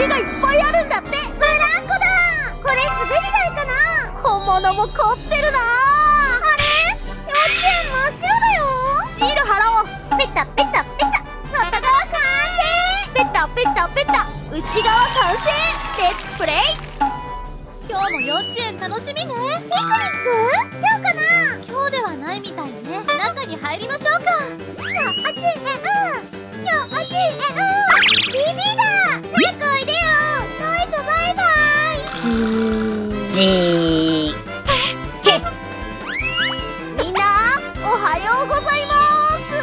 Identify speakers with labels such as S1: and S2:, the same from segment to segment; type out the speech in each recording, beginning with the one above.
S1: りがいっぱいあるんだって。ブランコだ。これ滑り台かな。本物も凝ってるな。あれ、幼稚園真っ白だよ。シール貼ろう。ペタペタペタ。外側完成。ペタペタペタ。内側完成。レッツプレイ。
S2: 今日も幼稚園楽しみね。ピクニック？
S1: 今日かな。
S2: 今日ではないみたいね。中に入りましょうか。
S1: 幼稚園幼稚園ビビだ。早くおいでよ。ノイズバイバイ。
S3: じーけ。
S1: みんなおはようございます。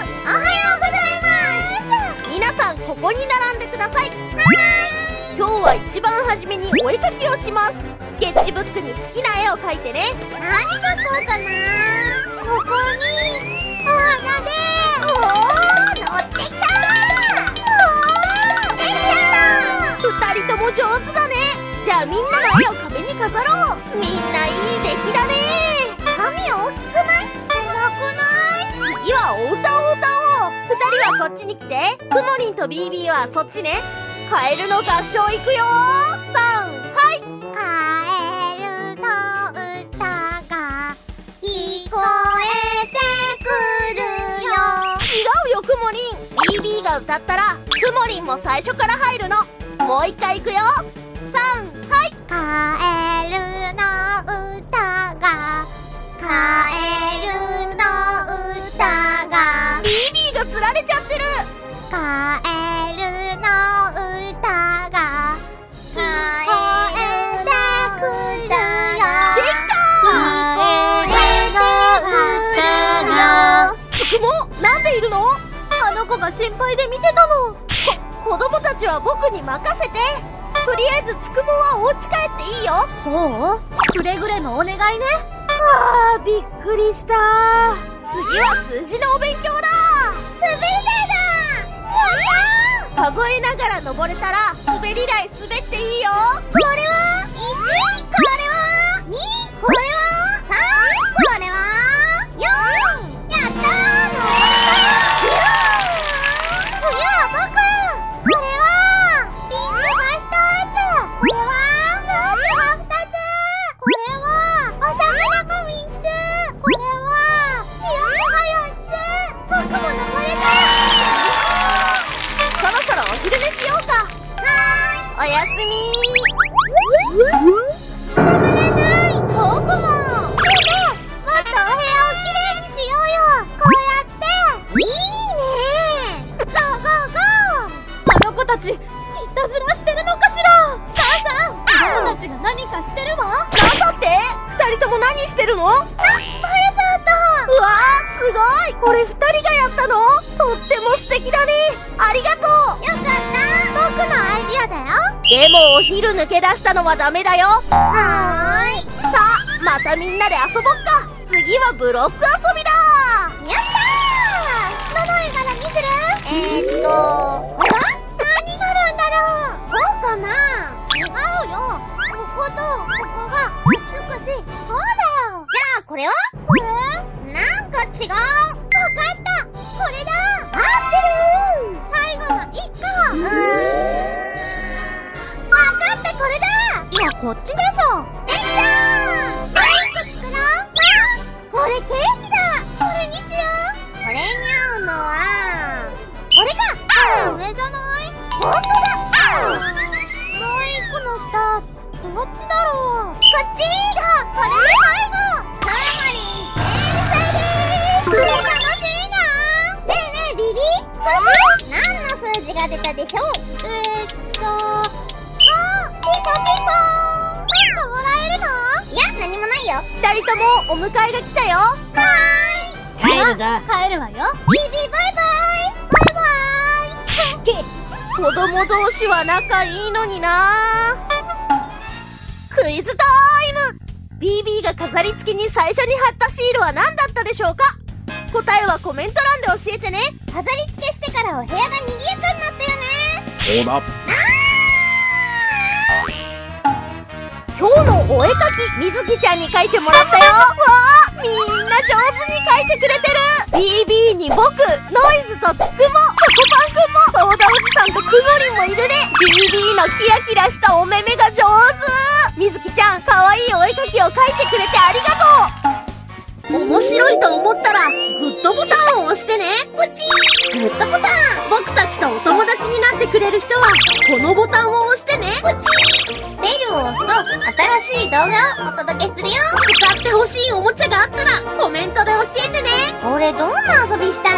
S1: おはようございます。皆さんここに並んでください。はい。今日は一番初めにお絵かきをします。スケッチブックに好きな絵を描いてね。何描こうかな。ここにお花で。おー、乗ってきたー。おー、できた。2人とも上手だね。じゃあみんなの絵を壁に飾ろう。みんないい出来だね。紙大きくない？狭くない？次はお歌を歌おう。2人はこっちに来て。くもりんと BB はそっちね。カエルの合唱いくよー。3、はい。カエルの歌が聞こえてくるよ。違うよくもりん。BB が歌ったらくもりんも最初から入るの。もう一回いくよ。3、はい。カエルの歌がカエルの歌が BB がつられちゃってる。カエルの歌が聞こえてくるよ。できた。聞こえてくるよ。つくも、なんでいるの？
S2: あの子が心配で見てたの。
S1: 子供たちは僕に任せて。とりあえずつくもはお家帰っていいよ。
S2: そう？くれぐれもお願いね。
S1: あー、びっくりした。次は数字のお勉強だ。滑り台だ。数えながら登れたら滑り台滑っていいよ。これは1、これは2、これは3、これは4。やったー、登れた。次は僕。これはピンクが1つ。これはチョークが2つ。これはお魚が3つ。これはひよこが4つ。僕も登れた。そろそろお昼寝しようか。はーい、おやすみ。眠れない。僕も。でももっとお部屋をきれいにしようよ。こうやって。いいね。ゴーゴーゴー。
S2: あの子たちいたずらしてるのかしら。さん子供たちが何かしてるわ。
S1: なんだって？2人とも何してるの？あ、バレちゃった。うわー、すごい。これ2人がやったの？とっても素敵だね。ありがとう。よかった。僕のアイディアだよ。でもお昼抜け出したのはダメだよ。はーい。さあ、またみんなで遊ぼっか。次はブロック遊びだ。やったー。どの絵柄にする？あら？何になるんだろう。こうかな？違うよ。こことここがくっつくし、こうだよ。じゃあこれは？これ？なんか違う。わかった。これだ。合ってる。最後の1個。わかった、これだ。いや、こっちでしょ。できたー。もう1個作ろう。これケーキだ。これにしよう。これに合うのはこれか。上じゃない？ほんとだ。もう1個の下どっちだろう。こっち。じゃあこれで最後。くもりん天才でーす。これ楽しいな。ねえねえビビ、これ何の数字が出たでしょう？あ、ピンポンピンポン。なんかもらえるの？いや、何もないよ。2人ともお迎えが来たよ。はーい。
S3: 帰るぞ。
S2: 帰るわよ。
S1: ビビバイバイ。バイバイ。け、子供同士は仲いいのにな。クイズタイム。 BB が飾り付けに最初に貼ったシールは何だったでしょうか？答えはコメント欄で教えてね。飾り付けしてからお部屋が賑やかになったよね。
S4: そうだ。
S1: 今日のお絵かき、みずきちゃんに描いてもらったよ。わあ、みんな上手に描いてくれてる。 BB に僕、ノイズとつくも、チョコパンくんも、ソーダおじさんとくごりんもいるね。BB のキラキラしたお目目が上手。みずきちゃん、かわいいお絵かきを描いてくれてありがとう。面白いと思ったら、グッドボタンを押してね。ポチー。グッドボタン。僕たちとお友達になってくれる人は、このボタンを押してね。ポチー。ベルを押すと、新しい動画をお届けするよ。使ってほしいおもちゃがあったら、コメントで教えてね。俺どんな遊びした